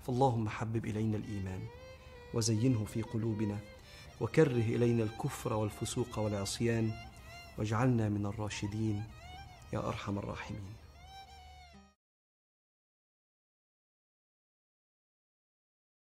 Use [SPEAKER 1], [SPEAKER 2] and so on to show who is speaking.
[SPEAKER 1] اللهم حبب إلينا الإيمان وزينه في قلوبنا، وكره إلينا الكفر والفسوق والعصيان، واجعلنا من الراشدين يا أرحم الراحمين.